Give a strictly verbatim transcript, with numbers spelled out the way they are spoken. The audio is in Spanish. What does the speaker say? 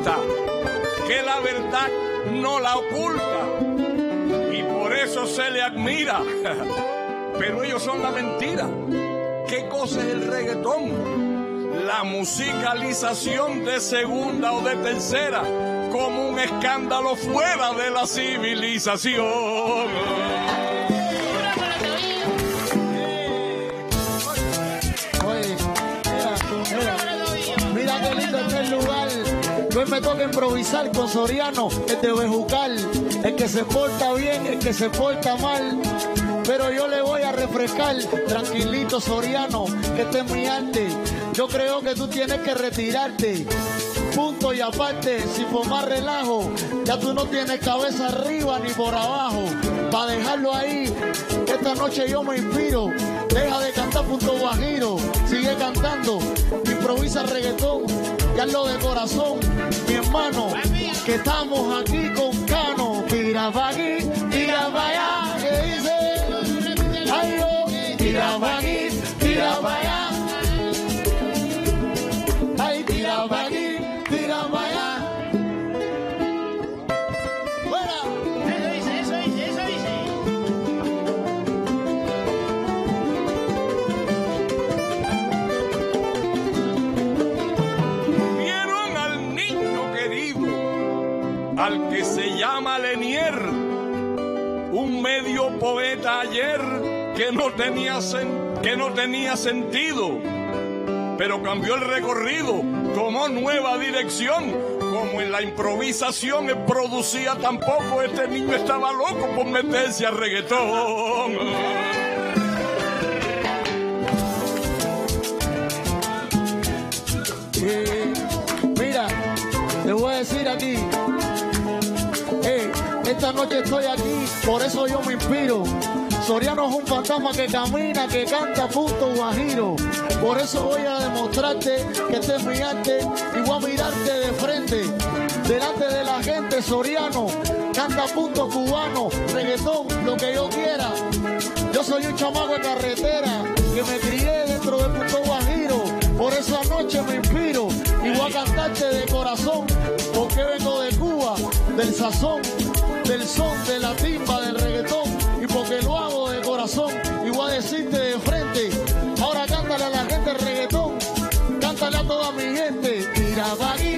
artista que la verdad no la oculta y por eso se le admira. Pero ellos son la mentira. ¿Qué cosa es el reggaetón? La musicalización de segunda o de tercera, como un escándalo fuera de la civilización. Oye, mira, mira, mira qué lindo es el lugar. Hoy me toca improvisar con Soriano, el de Bejucal, el que se porta bien, el que se porta mal. Pero yo le voy a refrescar, tranquilito Soriano, que este es mi arte. Yo creo que tú tienes que retirarte, punto y aparte, sin formar relajo. Ya tú no tienes cabeza arriba ni por abajo, para dejarlo ahí. Esta noche yo me inspiro, deja de cantar punto guajiro, sigue cantando, improvisa reggaetón, y hazlo de corazón, mi hermano, que estamos aquí con Cano. Tira pa' aquí, tira pa' allá, que dice, ay yo, tira pa' aquí, tira pa' allá, ay tira pa' aquí, tira pa' allá. Eso dice, eso dice, eso dice. Vieron al niño querido, al que se llama Lenier, un medio poeta ayer que no tenía, sen- que no tenía sentido, pero cambió el recorrido, tomó nueva dirección. Como en la improvisación él producía tampoco, este niño estaba loco por meterse a reggaetón. Eh, mira, te voy a decir aquí, eh, esta noche estoy aquí, por eso yo me inspiro. Soriano es un fantasma que camina, que canta punto guajiro. Por eso voy a demostrarte que este es mi arte y voy a mirarte de frente, delante de la gente. Soriano canta punto cubano, reggaetón, lo que yo quiera. Yo soy un chamaco de carretera que me crié dentro del punto guajiro. Por eso anoche me inspiro y voy a cantarte de corazón, porque vengo de Cuba, del sazón, del son, de la timba, del reggaetón, y porque lo hago de corazón y voy a decirte de frente. Ahora cántale a la gente el reggaetón, cántale a toda mi gente. Tira pa' aquí,